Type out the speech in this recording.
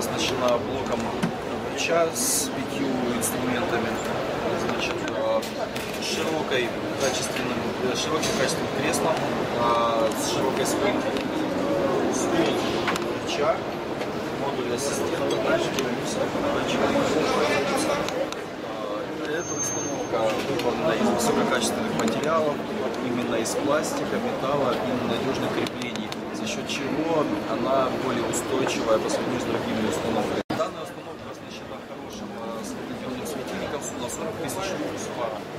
оснащена блоком луча с 5 инструментами, значит, широким качественным креслом с широкой спинкой, стул луча, модуль ассистента, датчики, эта установка выполнена из высококачественных материалов, именно из пластика, металла и надежных креплений, за счет чего она более устойчивая по сравнению с другими установками. Данная установка оснащена хорошим светильником на 40 000 люкс пара.